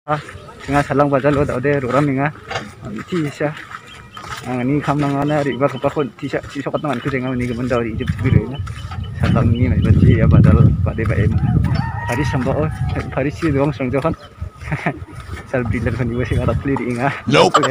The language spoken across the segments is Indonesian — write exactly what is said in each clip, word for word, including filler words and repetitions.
Ah, tengah salang bazar lo daude roram minga. Ti isa. Ang ni kam nang ana ri ba ka kon ti sa ti sokat nang ku jenga ni gaman daw Egypt biru na. Salang ni mai baji ya bazar pade ba em. Hari samba o hari si doang sang jokan. Sal bilar kan iwa sing ada plir inga. Nope.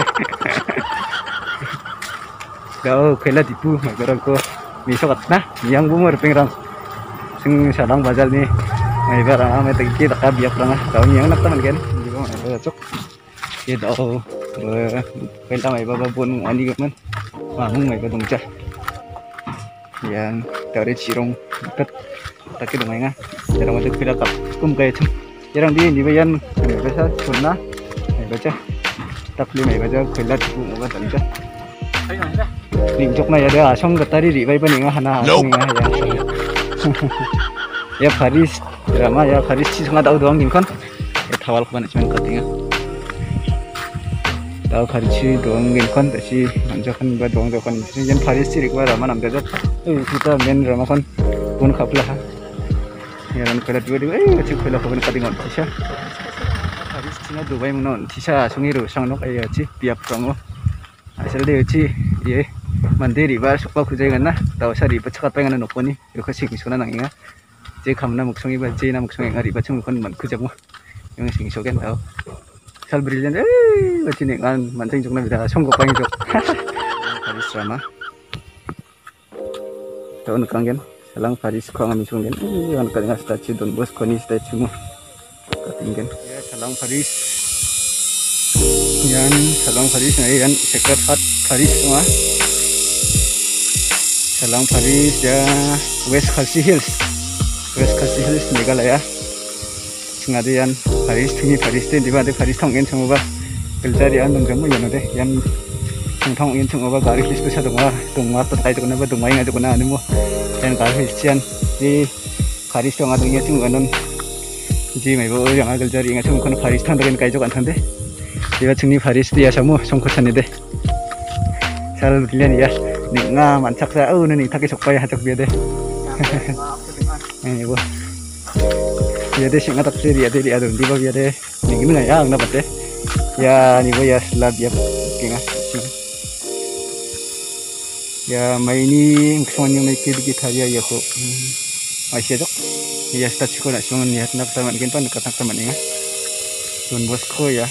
Dau kela tipu mai garang ko mi sokat na yang bumur pengrang. Sing salang bazar ni mai barang ame tagi tak biak ranga. Dau yang nak taman kan. Cok ya tau kaya may bababon ani gaman mamung may badong cha yan tawre chirong kat taki dumay nga yarang madag pila kap kum kaya chum yarang di hindi ba yan may basa sunna may bacha takli may bacha kaya tipu mo ba tali cha ning chok na yada asong gatari ribay pa nga hana asong nga ya ya Paris drama ya Paris chi nga daw doang ning kon tawal ko management katinga tahu Paris doang kan tapi manjakan ba doang doang ini yang Paris sih rikwa ramah namanya eh kita main ramah kan pun kaplah ya kan kalau dua dua eh macam kalau kau nak katingan tisha Paris Cina Dubai mana tisha sungiru sang nok ayah sih tiap kamu asal dia sih ye mandiri bar suka kujaingan na tahu saya ribat cekat pengen noponi itu kasih misalnya nangiga jadi kamu na muksungi ba jadi na muksungi ngari ribat cuma kan man kujamu yang sing sogen tau sal brilliant eh baca nih kan mancing cuma bisa songkok paling cok Paris drama tahun kangen salang Paris kau ngambil songgen eh kan kadang statue Don Bosco ni statue mu katingen ya salang Paris yan salang Paris na yan secret heart Paris semua salang Paris ya West Khasi Hills West Khasi Hills Meghalaya ngadian Paris tinggi Paris ten di mana Paris thongin semua kelcari an dong kamu yang ada yang thongin semua garis itu satu mah tunggu terkait dengan apa tunggu yang ada kena anu dan garis cian di Paris tu ngadu nya semua non ji mai bo yang ada kelcari yang semua kan Paris thang dengan kai jokan thande di tinggi Paris dia semua songkot sana deh sal kalian ya nih nga mancak saya oh nih tak esok payah tak biade ini bo biade sing atak sih dia dia ada di bawah biade nih gini ya nggak dapat deh ya nih bo ya setelah dia kenga ya main ini kesannya mereka di kita ya ya kok masih ada ya start sekolah cuma niat nak teman kan pan dekat teman ya Don Bosco ya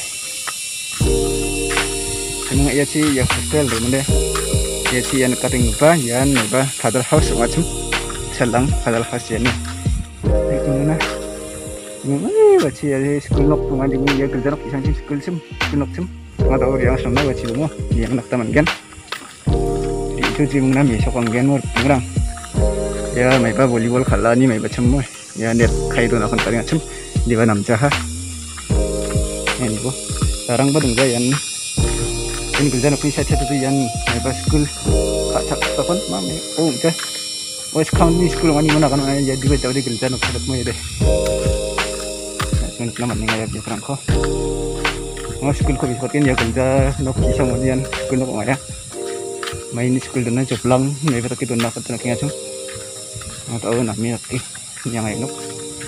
emang ya sih ya hostel deh mana ya sih yang kating apa ya neba father house macam selang father house ya nih itu mana ini baca ya sekolah nok tuh ada ya kerja nok isang sekolah sem sekolah nok sem nggak tahu yang sama baca semua yang nak teman kan itu sih mungkin besok kan mau pengerang ya mereka volleyball kalah nih mereka cemur ya net kayak itu nak kan paling macam di mana namcah ini bu sekarang badung gaya nih ini kerja nak pisah satu yang mereka sekolah kacak kapan mami oh macam West County School mana mana kan jadi baca di kerja nak sedap mau deh Selamat naman nga ya kurang ko. Mga school ko biskutin ya kerja nok isa mo diyan school ko maya. May ni school doon na job lang may patok doon na patok nga so. Mga tao na mi nakti nya ngay nok.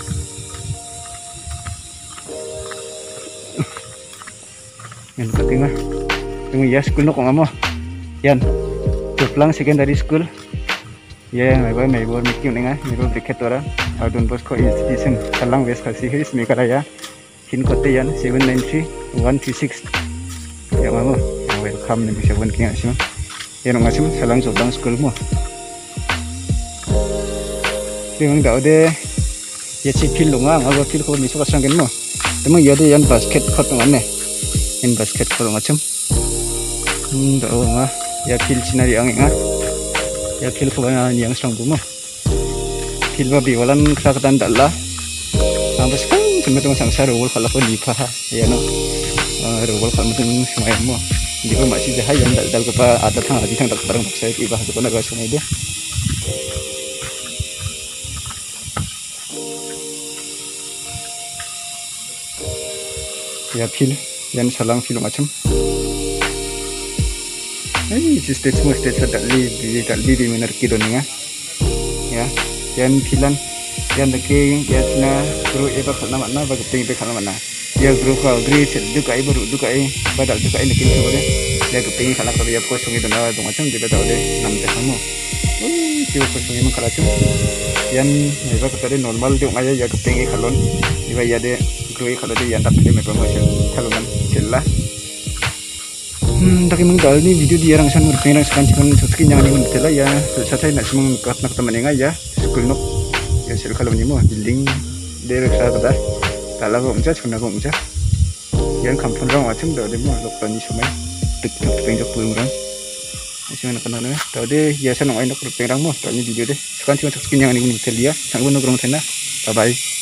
Yan pating nga. Yung ya school no ko nga mo. Yan. Job lang secondary school. Ya may ba may bo mikyo nga may bo briket ora. Don Bosco Institution Salang West Khasi Hills Meghalaya pin code yan seven nine three one three six ya mamo welcome nih bisa bukan kaya sih ya nggak sih Salang Sobang School mo yung daw de ya si pil lunga ngago pil ko miso kasanggen mo temo ya de yan basket court ngane in basket court macam hmm daw nga ya pil sinari ang nga ya pil ko nga yang sanggu mo filba biwalan kesakatan dalla ambas kan cuma tengah sangsa rewol kalau pun nikah ya no rewol kalau mungkin semua mo di ko masih jahay yang dal dal kepa ada tang lagi tang tak barang saya iba itu kan agak sungai dia ya fil yang salang fil macam ini stage semua stage dali di dali di mana kidonya ya yan filan yan dake ya sina guru eba khalna manna ba gupting be khalna manna ya guru ka gri sel du kai baru du kai badal du kai nakin so de ya kepingin kalak tapi ya kosong itu nawa dong macam juga tahu deh nam teh kamu oh siu kosong emang kalah cum yan iba kata normal dong aja ya kepingin kalon iba ya deh guru kalau deh yang tapi memang macam kalongan celah hmm tapi memang kali ini video dia rangsan berpengen rangsan cikan sesuatu yang ini betul ya saya nak semang kat nak teman yang aja school nok ya sel kalau ini mau building dia rasa kata kalau kau macam cuma kau macam yang kampung orang macam dah dia mau lokal ni semua tek tek penjok pulang orang macam mana kenal ni tahu deh ya saya nak nak berpengen orang mau tahu ni video deh sekarang cuma sekian yang ini betul dia sangat benar orang sana bye bye.